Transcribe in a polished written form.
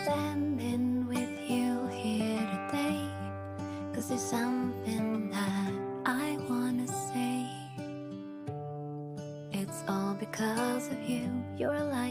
standing with you here today, 'cause there's something that I wanna say. It's all because of you. You're alive.